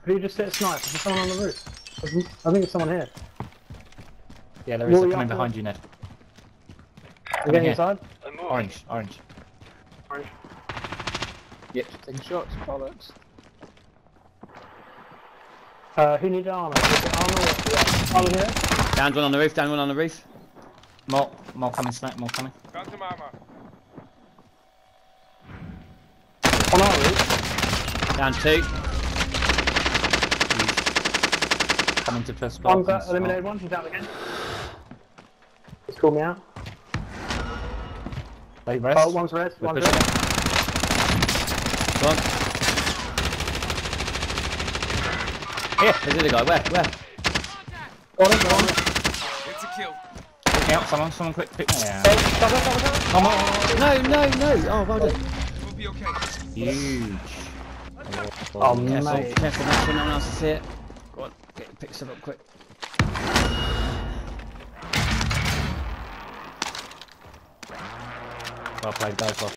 Could you just sit a snipe? There's someone on the roof. I think there's someone here. Yeah, there is. They're coming behind you, Ned. You getting inside? Orange. Orange. Yep, taking shots. Bollocks. Who needs armor? Is it armor or armor here? Down one on the roof, down one on the roof. More coming, Snipe, more coming. Got some armor. On our roof. Down two. Coming to first block. One's eliminated one, he's out again. He's called me out. Wait, rest. Oh, one's red, one's red. One. Here, there's the other guy. Where? Got it, got it. It's a kill. Pick me up, someone quick, pick me up. Cover. Come on! No. Oh, well done. We'll be okay. Huge. Oh, Careful, mate. careful, make sure no one else is here. Go on, pick stuff up quick. Well played, guys.